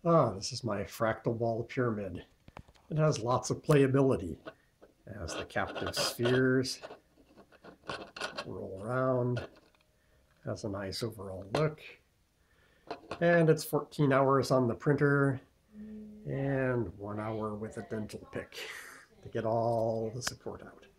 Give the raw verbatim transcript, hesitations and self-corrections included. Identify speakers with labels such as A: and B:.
A: Ah, this is my fractal ball pyramid. It has lots of playability. It has the captive spheres, roll around, has a nice overall look. And it's fourteen hours on the printer and one hour with a dental pick to get all the support out.